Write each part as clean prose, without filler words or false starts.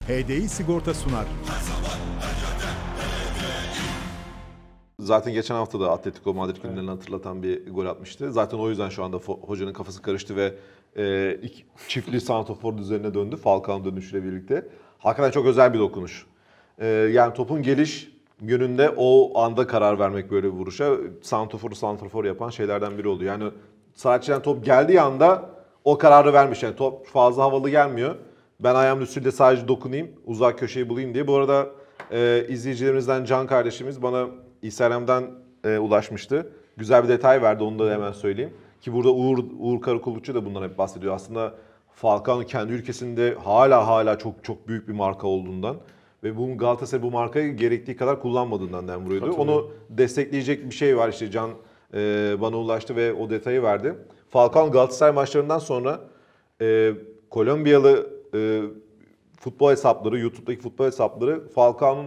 HDI Sigorta sunar. Zaten geçen hafta da Atletico Madrid günlerini hatırlatan bir gol atmıştı. Zaten o yüzden şu anda hocanın kafası karıştı ve çiftli santrafor üzerine döndü Falcao'nun dönüşüyle birlikte. Hakikaten çok özel bir dokunuş. Yani topun geliş yönünde o anda karar vermek böyle bir vuruşa santrafor yapan şeylerden biri oldu. Yani sadece top geldiği anda o kararı vermiş. Yani top fazla havalı gelmiyor. Ben ayağımın üstüyle sadece dokunayım, uzak köşeyi bulayım diye. Bu arada izleyicilerimizden Can kardeşimiz bana Instagram'dan ulaşmıştı. Güzel bir detay verdi, onu da hemen söyleyeyim. Ki burada Uğur Karakulukçu da bundan hep bahsediyor. Aslında Falcao'nun kendi ülkesinde hala çok büyük bir marka olduğundan ve bu Galatasaray bu markayı gerektiği kadar kullanmadığından dem vuruyordu. Onu destekleyecek bir şey var, işte Can bana ulaştı ve o detayı verdi. Falcao Galatasaray maçlarından sonra Kolombiyalı futbol hesapları, YouTube'daki futbol hesapları Falcao'nun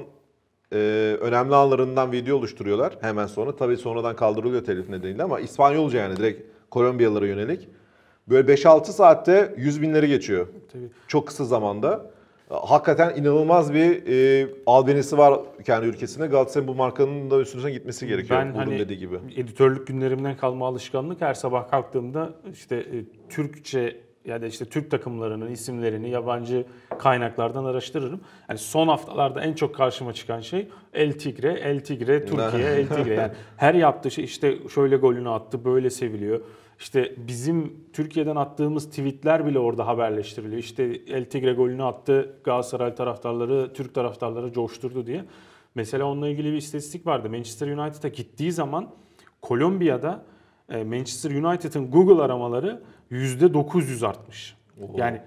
önemli anlarından video oluşturuyorlar hemen sonra. Tabii sonradan kaldırılıyor telif nedeniyle ama İspanyolca, yani direkt Kolombiyalılara yönelik. Böyle 5-6 saatte 100 binleri geçiyor. Tabii. Çok kısa zamanda. Hakikaten inanılmaz bir albenisi var kendi ülkesinde. Galatasaray'ın bu markanın da üstüne gitmesi gerekiyor. Ben hani dediği gibi. Editörlük günlerimden kalma alışkanlık, her sabah kalktığımda işte Türkçe ya da işte Türk takımlarının isimlerini yabancı kaynaklardan araştırırım. Yani son haftalarda en çok karşıma çıkan şey El Tigre, Türkiye, El Tigre. Yani her yaptığı şey, işte şöyle golünü attı, böyle seviliyor. İşte bizim Türkiye'den attığımız tweetler bile orada haberleştiriliyor. İşte El Tigre golünü attı, Galatasaray taraftarları, Türk taraftarları coşturdu diye. Mesela onunla ilgili bir istatistik vardı. Manchester United'a gittiği zaman Kolombiya'da Manchester United'ın Google aramaları %900 artmış. Oho. Yani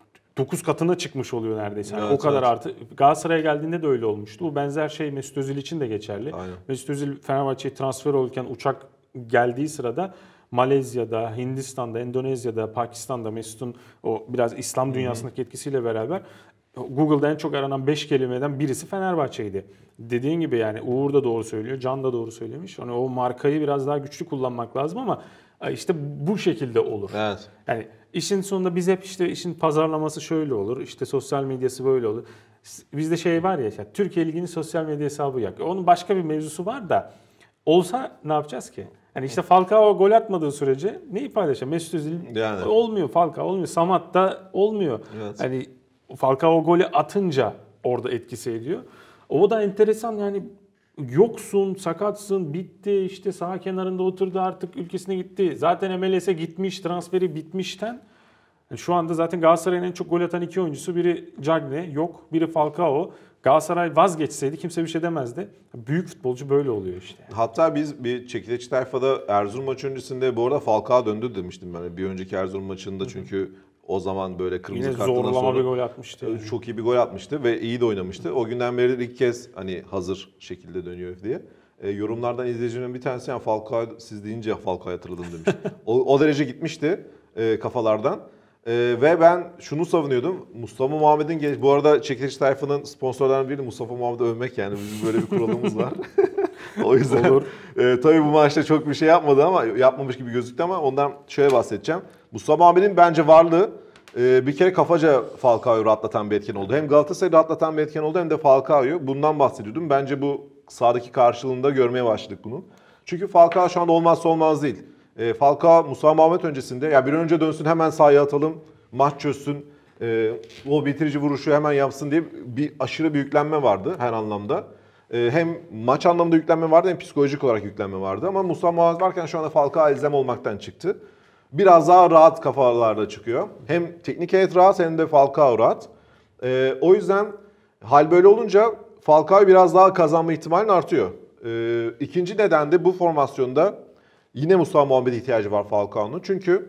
9 katına çıkmış oluyor neredeyse. Yani evet, o kadar artı. Galatasaray'a geldiğinde de öyle olmuştu. Bu benzer şey Mesut Özil için de geçerli. Aynen. Mesut Özil Fenerbahçe'ye transfer olurken uçak geldiği sırada Malezya'da, Hindistan'da, Endonezya'da, Pakistan'da Mesut'un o biraz İslam dünyasındaki etkisiyle beraber Google'da en çok aranan 5 kelimeden birisi Fenerbahçe'ydi. Dediğin gibi yani Uğur da doğru söylüyor, Can da doğru söylemiş. Hani o markayı biraz daha güçlü kullanmak lazım ama işte bu şekilde olur. Evet. Yani işin sonunda biz hep işte işin pazarlaması şöyle olur, işte sosyal medyası böyle olur. Bizde şey var ya, işte Türkiye Ligi'nin sosyal medya hesabı yok. Onun başka bir mevzusu var da olsa ne yapacağız ki? Yani işte Falcao gol atmadığı sürece neyi paylaşacak? Mesut Özil yani olmuyor, Falcao olmuyor, Samat da olmuyor. Evet. Hani Falcao golü atınca orada etkisi ediyor. O da enteresan, yani yoksun, sakatsın, bitti, işte sağ kenarında oturdu, artık ülkesine gitti. Zaten MLS'e gitmiş, transferi bitmişten. Şu anda zaten Galatasaray'ın en çok gol atan iki oyuncusu, biri Cagne, yok, biri Falcao. Galatasaray vazgeçseydi kimse bir şey demezdi. Büyük futbolcu böyle oluyor işte. Hatta biz bir çekiliş tayfada Erzurum maçı öncesinde bu arada Falcao döndü demiştim ben. Bir önceki Erzurum maçında, çünkü o zaman böyle kırmızı Yine karttan zorlama sonra bir gol atmıştı. Yani. çok iyi bir gol atmıştı ve iyi de oynamıştı. O günden beri de ilk kez hani hazır şekilde dönüyor diye. Yorumlardan izleyicilerin bir tanesi, yani Falcao, siz deyince Falcao'yu hatırladım demiş. O derece gitmişti kafalardan. Ve ben şunu savunuyordum. Mustafa Muhammed'in bu arada çekiliş tayfanın sponsorlarından biri Mustafa Muhammed'i övmek, yani bizim böyle bir kuralımız var. O yüzden Olur. Tabii bu maçta çok bir şey yapmadı ama yapmamış gibi gözüktü, ama ondan şöyle bahsedeceğim. Mustafa Muhammed'in bence varlığı bir kere kafaca Falcao'yu rahatlatan bir etken oldu. Hem Galatasaray'ı rahatlatan bir etken oldu, hem de Falcao'yu. Bundan bahsediyordum. Bence bu sahadaki karşılığında görmeye başladık bunu. Çünkü Falcao şu anda olmazsa olmaz değil. Falcao Mustafa Muhammed öncesinde ya bir an önce dönsün, hemen sahaya atalım, maç çözsün, o bitirici vuruşu hemen yapsın diye bir aşırı bir yüklenme vardı her anlamda. Hem maç anlamında yüklenme vardı, hem psikolojik olarak yüklenme vardı. Ama Mustafa Muhammed varken şu anda Falcao elzem olmaktan çıktı. Biraz daha rahat kafalarda çıkıyor. Hem teknik heyet rahat, hem de Falcao rahat. O yüzden hal böyle olunca Falcao biraz daha kazanma ihtimalin artıyor. İkinci neden de bu formasyonda yine Mustafa Muhammed'e ihtiyacı var Falcao'nun. Çünkü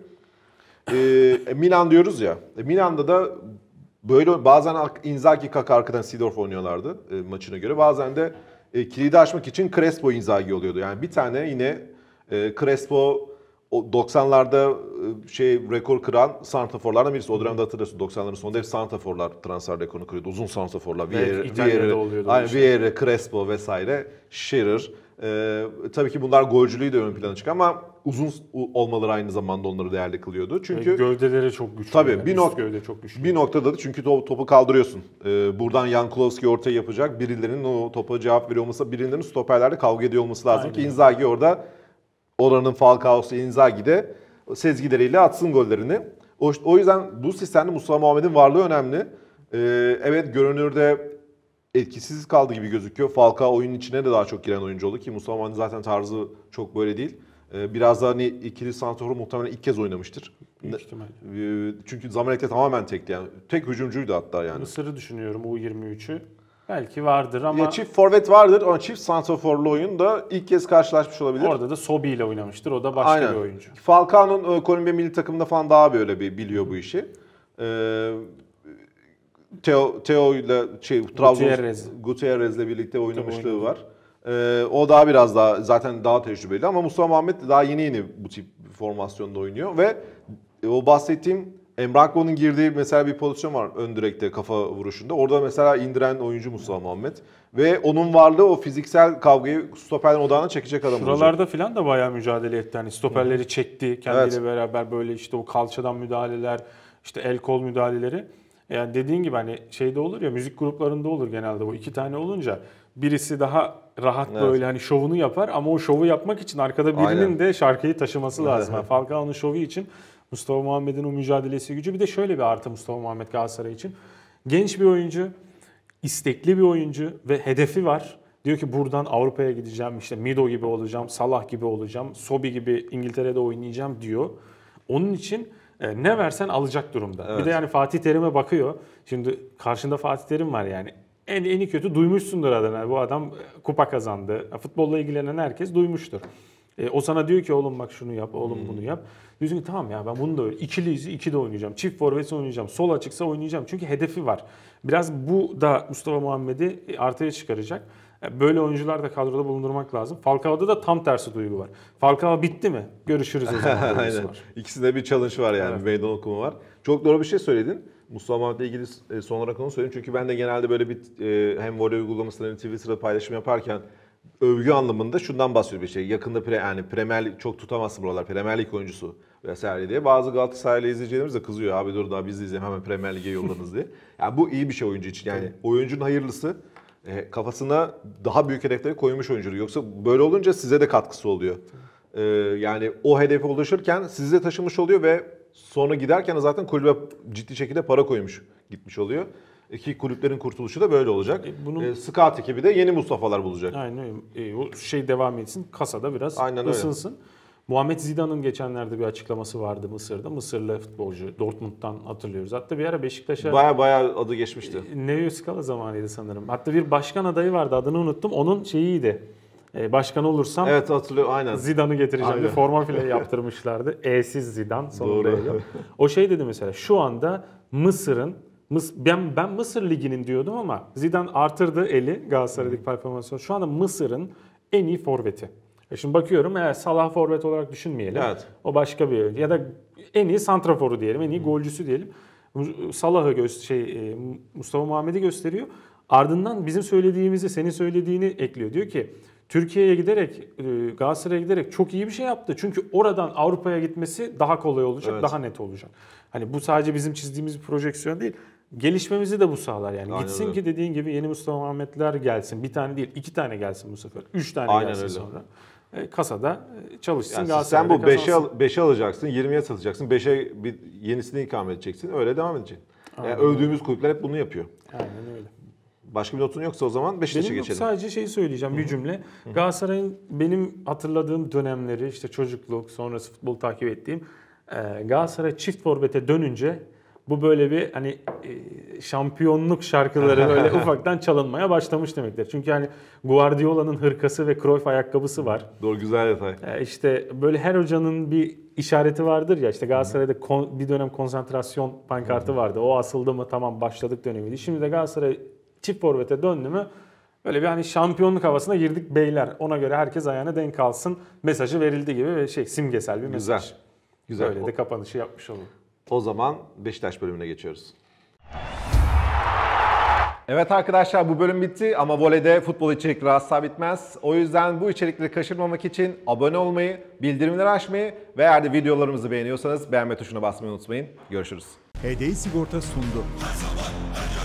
Milan diyoruz ya. Milan'da da böyle bazen Inzaghi, Kaka arkadan Seedorf oynuyorlardı maçına göre. Bazen de kilidi açmak için Crespo Inzaghi oluyordu. Yani bir tane yine Crespo o 90'larda rekor kıran santraforlardan birisi. O dönemde hatırlıyorsun, 90'ların sonunda hep santraforlar transfer rekorunu kırıyordu. Uzun santraforlar. İtalya'da oluyordu. Vieira, Crespo vesaire. Shearer. Tabii ki bunlar golcülüğü de ön plana çıkıyor ama uzun olmaları aynı zamanda onları değerli kılıyordu. Çünkü gövdeleri çok güçlü. tabii yani. Gövde çok güçlü. bir noktada da çünkü topu kaldırıyorsun. Buradan Jan Kulowski ortaya yapacak. Birilerinin o topa cevap veriyor olması, birilerinin stoperlerle kavga ediyor olması lazım Aynen. ki Inzaghi orada oranın Falcao'su Inzaghi de sezgileriyle atsın gollerini. O yüzden bu sistemde Mustafa Muhammed'in varlığı önemli. Evet, görünürde etkisiz kaldı gibi gözüküyor. Falcao oyunun içine de daha çok giren oyuncu oldu ki Mustafa Muhammed'in zaten tarzı çok böyle değil. Biraz daha hani ikili santraforu muhtemelen ilk kez oynamıştır. Büyük ihtimalle. Çünkü Zamalek'te tamamen tekti yani. Tek hücumcuydu hatta yani. Mısır'ı düşünüyorum U23'ü. Belki vardır ama Ya çift forvet vardır ama çift santraforlu oyun da ilk kez karşılaşmış olabilir. orada da Sobi ile oynamıştır. O da başka Aynen. bir oyuncu. Falcao'nun Kolombiya milli takımında falan daha böyle bir biliyor bu işi. Theo ile Gutierrez'le birlikte oynamışlığı var. O daha biraz daha zaten daha tecrübeli ama Mustafa Muhammed daha yeni bu tip formasyonda oynuyor ve o bahsettiğim Emre Akbon'un girdiği mesela bir pozisyon var ön direkte kafa vuruşunda. Orada mesela indiren oyuncu Mustafa Muhammed ve onun varlığı o fiziksel kavgayı stoperlerin odağına çekecek adam olacak. Şuralarda falan da bayağı mücadele etti. Hani stoperleri çekti kendiyle beraber, böyle işte o kalçadan müdahaleler, işte el kol müdahaleleri. Yani dediğin gibi hani şeyde olur ya, müzik gruplarında olur genelde, bu iki tane olunca birisi daha rahat böyle hani şovunu yapar ama o şovu yapmak için arkada birinin de şarkıyı taşıması lazım. Yani Falcao'nun şovu için Mustafa Muhammed'in o mücadelesi gücü, bir de şöyle bir artı Mustafa Muhammed Galatasaray için. Genç bir oyuncu, istekli bir oyuncu ve hedefi var. Diyor ki buradan Avrupa'ya gideceğim, işte Mido gibi olacağım, Salah gibi olacağım, Sobi gibi İngiltere'de oynayacağım diyor. Onun için ne versen alacak durumda. Evet. Bir de yani Fatih Terim'e bakıyor. Şimdi karşında Fatih Terim var yani. En iyi kötü duymuşsundur adını. Yani bu adam kupa kazandı. Futbolla ilgilenen herkes duymuştur. O sana diyor ki oğlum bak şunu yap, oğlum bunu yap. Diyorsun ki tamam ya ben bunu da öyle. İkili oynayacağım. Çift forvet oynayacağım. Sol açıksa oynayacağım. Çünkü hedefi var. Biraz bu da Mustafa Muhammed'i artıya çıkaracak. Böyle oyuncular da kadroda bulundurmak lazım. Falcao'da da tam tersi duygu var. Falcao bitti mi? Görüşürüz o zaman. Aynen. Var. İkisinde bir challenge var yani. Evet. Meydan okuma var. Çok doğru bir şey söyledin. Mustafa Muhammed'le ilgili son olarak onu söyleyeyim. Çünkü ben de genelde böyle bir hem voley uygulamasında hem Twitter'da paylaşım yaparken övgü anlamında şundan bahsediyor bir şey. Yakında yani Premier Lig çok tutamazsın buralar. Premier Lig oyuncusu vesaire diye. Bazı Galatasaraylı izleyicilerimiz de kızıyor. Abi dur daha biz de izleyelim, hemen Premier Lig'e yolladınız diye. Yani bu iyi bir şey oyuncu için. Yani oyuncunun hayırlısı. Kafasına daha büyük hedefleri koymuş oyuncu. Yoksa böyle olunca size de katkısı oluyor. Yani o hedefe ulaşırken sizi de taşımış oluyor ve sonra giderken zaten kulübe ciddi şekilde para koymuş gitmiş oluyor. Ki kulüplerin kurtuluşu da böyle olacak. Scout ekibi de yeni Mustafa'lar bulacak. Aynen öyle. O şey devam etsin. Kasada biraz ısınsın. Muhammed Zidane'ın geçenlerde bir açıklaması vardı Mısır'da. Mısırlı futbolcu, Dortmund'dan hatırlıyoruz. Hatta bir ara Beşiktaş'a Baya adı geçmişti. Neo Scala zamanıydı sanırım. Hatta bir başkan adayı vardı, adını unuttum. Onun şeyiydi. Başkan olursam hatırlıyorum, aynen. Zidane'ı getireceğim diye forma bile yaptırmışlardı. E'siz Zidane sonunda. O şey dedi mesela, şu anda Mısır'ın ben Mısır Ligi'nin diyordum ama Zidane artırdı eli Galatasaray'daki performansı. Şu anda Mısır'ın en iyi forveti. Şimdi bakıyorum Salah forvet olarak düşünmeyelim. Evet. O başka bir, ya da en iyi santraforu diyelim, en iyi golcüsü diyelim. Salah'ı Mustafa Muhammed'i gösteriyor. Ardından bizim söylediğimizi, senin söylediğini ekliyor. Diyor ki Türkiye'ye giderek, Galatasaray'a giderek çok iyi bir şey yaptı. Çünkü oradan Avrupa'ya gitmesi daha kolay olacak, daha net olacak. Hani bu sadece bizim çizdiğimiz bir projeksiyon değil. Gelişmemizi de bu sağlar yani. Aynen gitsin öyle. Ki dediğin gibi yeni Mustafa Muhammedler gelsin. Bir tane değil, 2 tane gelsin bu sefer. 3 tane aynen gelsin öyle. Sonra. Kasada çalışsın. Yani sen bu 5'e alacaksın, 20'ye satacaksın, 5'e bir yenisini ikame edeceksin. Öyle devam edeceksin. Yani övdüğümüz kulüpler hep bunu yapıyor. Aynen öyle. Başka bir notun yoksa o zaman Beşiktaş'a geçelim. Sadece şeyi söyleyeceğim, bir cümle. Galatasaray'ın benim hatırladığım dönemleri, işte çocukluk, sonrası futbol takip ettiğim, Galatasaray çift forvete dönünce bu böyle bir hani şampiyonluk şarkıları böyle ufaktan çalınmaya başlamış demektir. Çünkü hani Guardiola'nın hırkası ve Cruyff ayakkabısı var. Doğru, güzel detay. İşte böyle her hocanın bir işareti vardır ya, işte Galatasaray'da bir dönem konsantrasyon pankartı vardı. O asıldı mı tamam başladık dönemiydi. Şimdi de Galatasaray çift forvete döndü mü böyle bir hani şampiyonluk havasına girdik beyler. Ona göre herkes ayağına denk alsın mesajı verildi gibi ve simgesel bir mesaj. Güzel. Öyle de kapanışı yapmış olalım. O zaman Beşiktaş bölümüne geçiyoruz. Evet arkadaşlar, bu bölüm bitti ama voleyde futbol içerikleri asla bitmez. O yüzden bu içerikleri kaçırmamak için abone olmayı, bildirimleri açmayı ve eğer de videolarımızı beğeniyorsanız beğenme tuşuna basmayı unutmayın. Görüşürüz. HDI Sigorta sundu.